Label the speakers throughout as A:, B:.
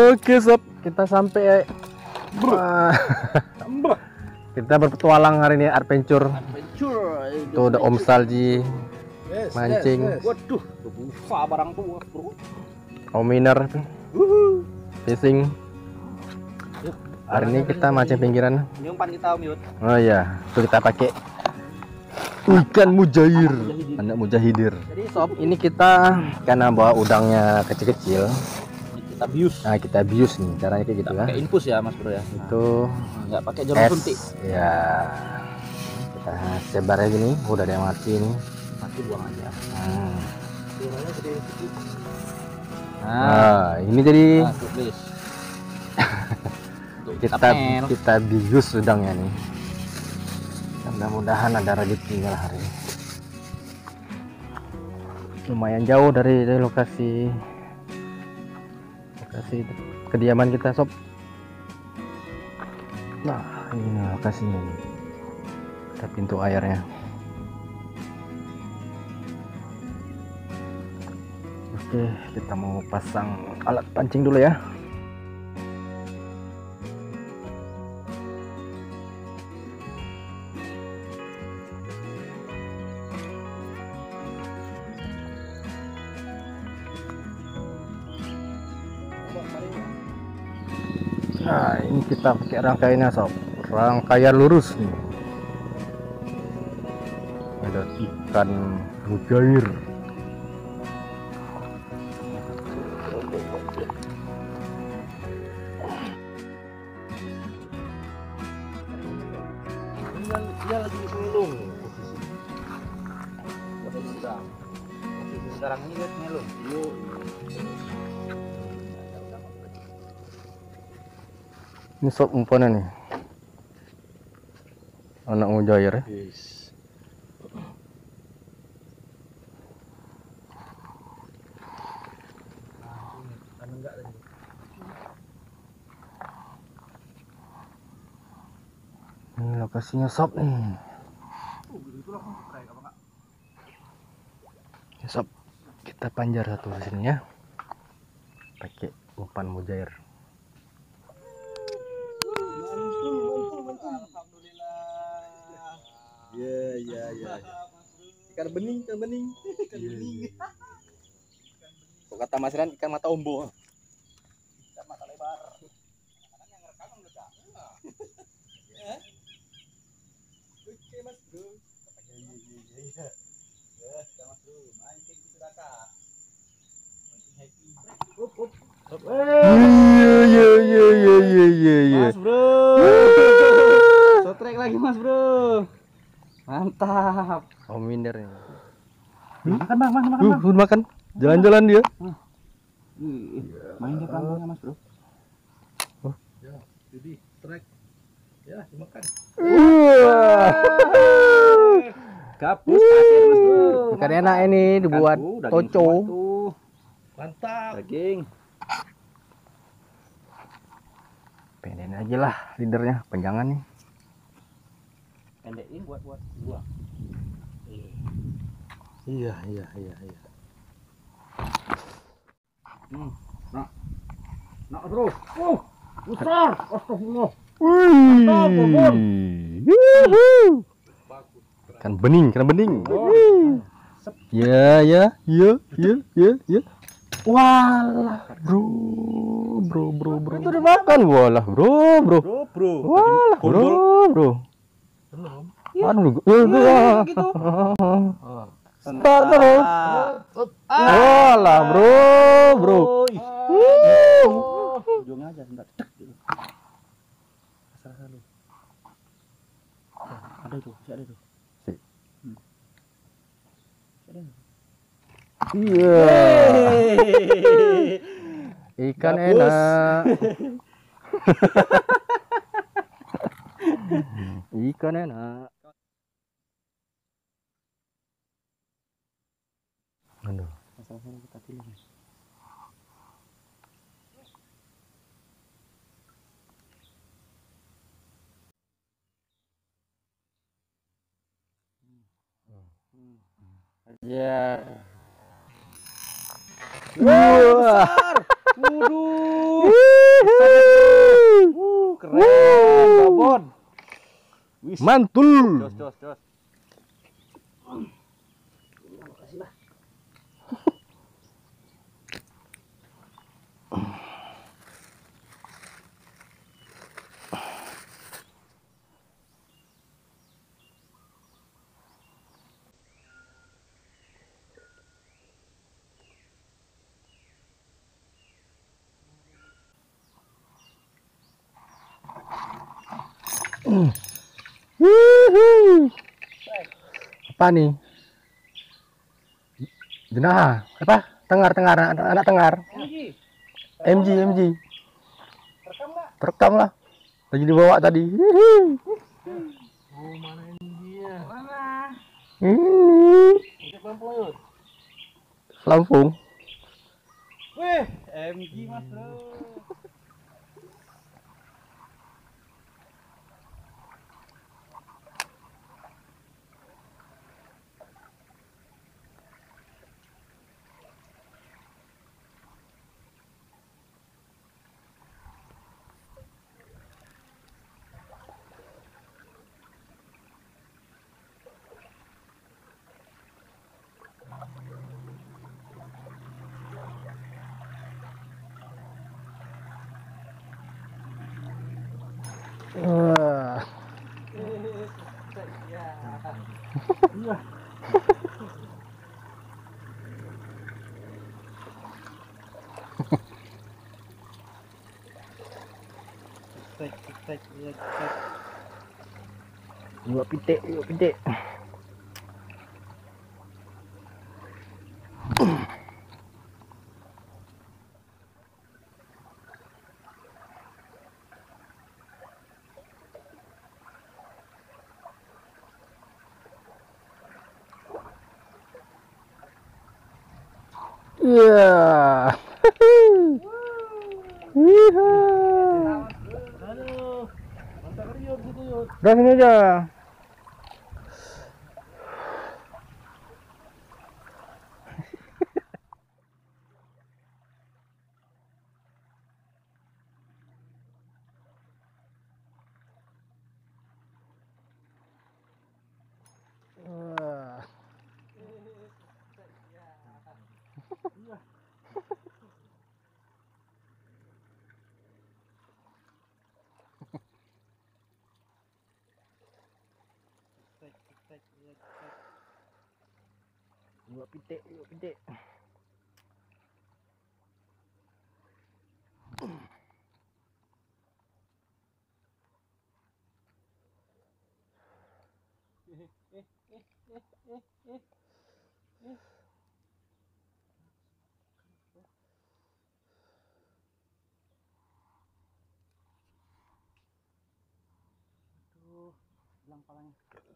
A: Oke sob, kita sampai. Kita berpetualang hari ini, adventure. Tuh ada Om Salji mancing.
B: Waduh, busa barang tuh, bro.
A: Om Miner fishing. Hari ini kita mancing pinggiran.
B: Ini umpan kita, Om Yud.
A: Oh iya, tuh kita pakai ikan mujair, anak mujahidir.
B: Jadi sob,
A: Ini kita karena bawa udangnya kecil-kecil.
B: kita bius.
A: Nah kita bius nih, caranya kayak gitu ya.
B: Pakai infus ya, Mas Bro ya.
A: Itu
B: Nggak pakai jarum suntik.
A: ya. Kita sebarnya gini, udah ada yang mati nih.
B: Mati buang aja.
A: Nah, ini jadi
B: Please.
A: kita bius udangnya nih. Mudah-mudahan ada rezekinya lah hari ini. Lumayan jauh dari lokasi kediaman kita sob. Nah ini lokasinya nih. Ada pintu airnya. Oke, kita mau pasang alat pancing dulu ya. Nah ini kita pakai rangkaiannya sob, rangkaian lurus nih. Ada ikan mujair.
B: Dia lagi ngelung. Sekarang ini dia ngelung.
A: Ini sob umpannya nih, anak mujair ya.
B: Yes.
A: Ini lokasinya sob nih. Ya, sob, kita panjar satu di sini ya, pakai umpan mujair.
B: Alhamdulillah. Ya. Ikan bening. Kok kata Mas Ran, ikan mata ombo. Ikan mata lebar. Kadang yang rekam enggak. Ya. Oke, Mas Bro. Iya. Ya, Mas Bro. Mancing itu Kak. Mancing happy. Up.
A: Iya.
B: Mas Bro. Sotrek lagi Mas Bro. Mantap.
A: Om Miner ini.
B: Makan bang.
A: Makan. Jalan-jalan dia.
B: Main dia pelan Mas Bro.
C: Ya, jadi trek. Ya, dimakan.
B: Gabus pasir Mas Bro.
A: Ikan enak ini dibuat toco.
C: Mantap.
B: Daging.
A: Pengen aja lah leadernya, panjangan nih.
B: Pendekin buat gua.
A: Iya.
B: Nak terus. Besar. Astagfirullah.
A: Ikan bening. Ya. Walah, bro. Itu dimakan, walah, bro. Walah, bro. Aduh, gitu. Start terus. Walah, bro.
B: Ujungnya aja enggak cek gitu. Asal lu. Ada itu.
A: Iya. Ikan enak. Ikan enak. Aduh.
B: Masalahnya kita pilih.
A: Ya. Wah. Waduh.
B: Keren, babon. Wis.
A: Mantul.
B: Jos.
A: Wuhu. Apa nih? Jenah, apa? Tengar, anak tengar. MG. Terekam lah. Lagi dibawa tadi.
C: Oh, mana ini dia?
A: Ini
C: Oke, Lampung.
A: Lampung.
B: Wih, MG Mas Bro.
A: Wah.
B: Cetek.
A: Dua pitik. Iya. Iya.
C: Aduh, mantap riut gitu yuk.
A: Udah sini aja. Wah. Dua pitik.
B: Bilang palanya.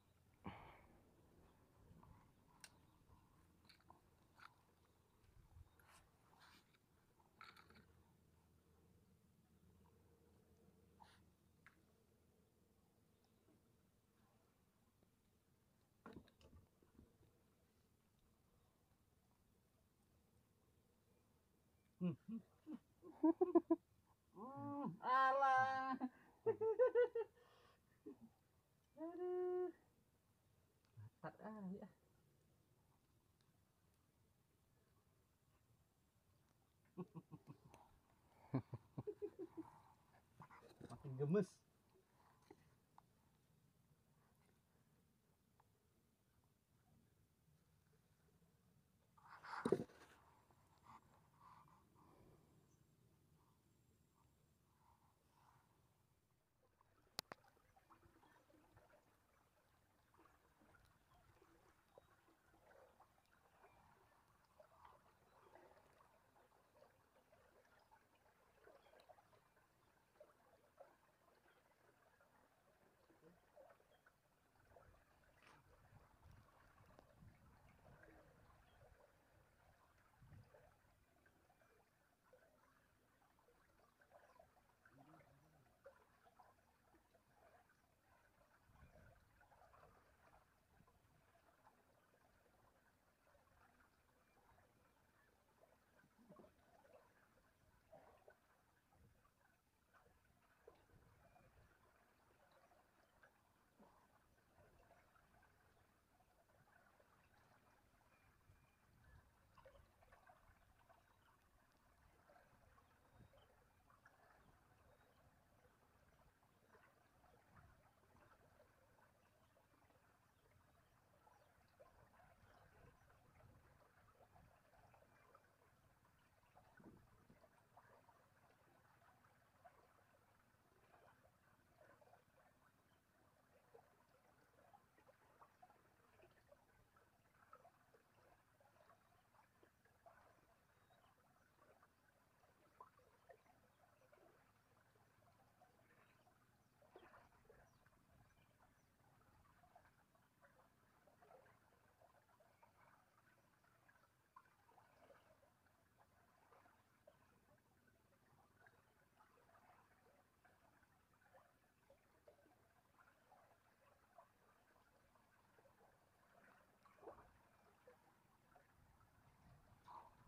B: Alah. Aduh. Ya. Makin gemes.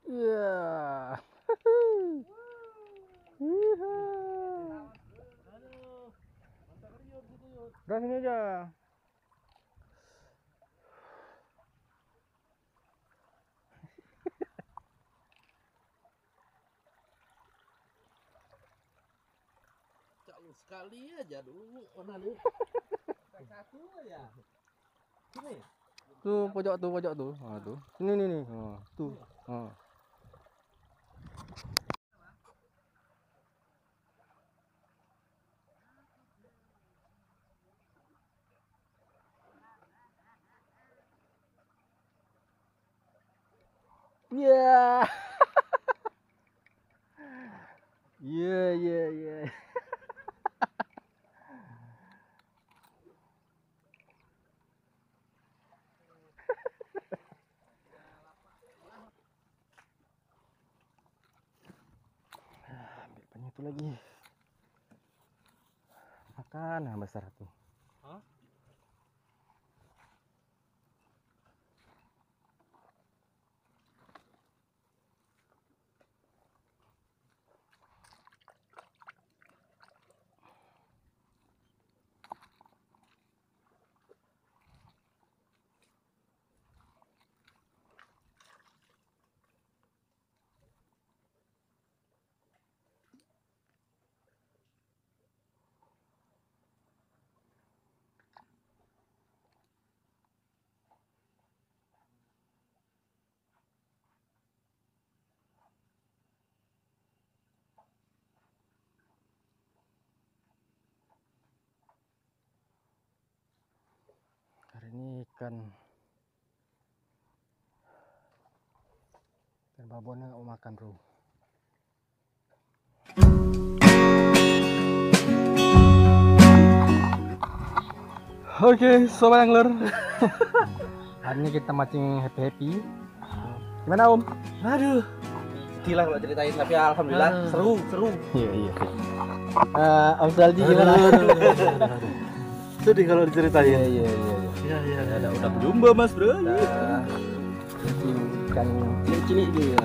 A: Iya. Udah sini aja.
C: Cak lu sekali aja dulu. Mana lu? Satu ya. Sini.
A: Tuh pojok tuh. Ah, tuh. Sini nih. Oh, tuh. Oh. Iya. Iya. Ambil banyak itu lagi. Makan yang besar tuh.
C: Hah?
A: Hari ini ikan babonnya mau makan bro. Oke, sobat angler. Hari ini kita mancing happy. Gimana Om?
B: Aduh. Gila kalau ceritain tapi alhamdulillah seru.
A: Iya. Om Salji gimana?
B: Sedih kalau diceritain.
A: Iya.
B: Ada udang jumbo Mas Bro.
A: Ikan cilik dia.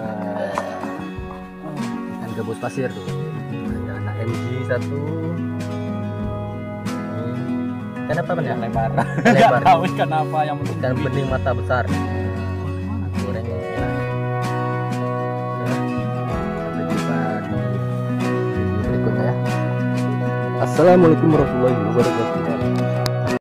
A: Ikan gabus pasir tuh. Ada anak MG satu. Ikan apa banyak lebar? Lebar.
B: Tahu ikan apa yang penting
A: Ikan bening mata besar. Goreng ya. Sampai jumpa di video berikutnya ya. Assalamualaikum warahmatullahi wabarakatuh.